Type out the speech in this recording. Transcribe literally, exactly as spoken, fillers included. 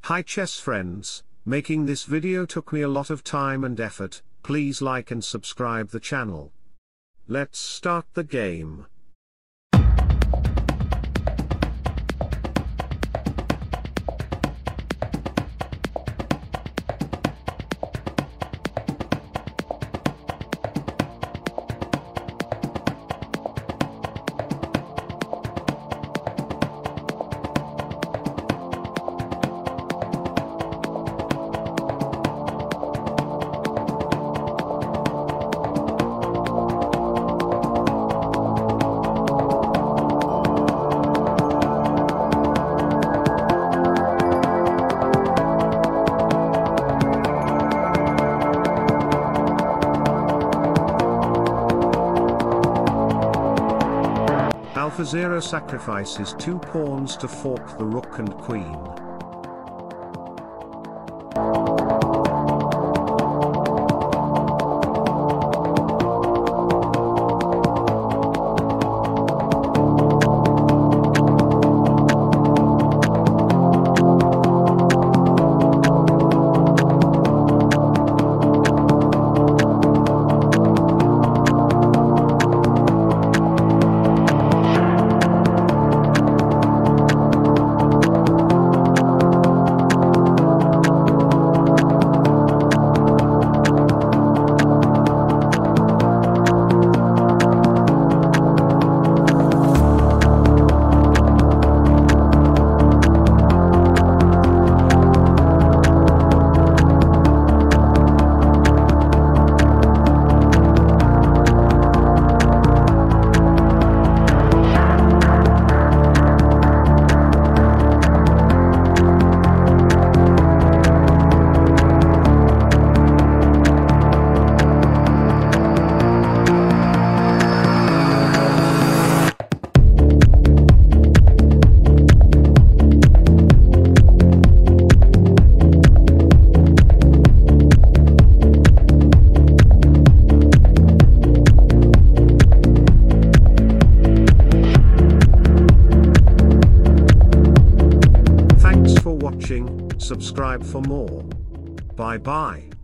Hi chess friends, making this video took me a lot of time and effort. Please like and subscribe the channel. Let's start the game. Alphazero sacrifices two pawns to fork the rook and queen. Thanks for watching, subscribe for more. Bye bye.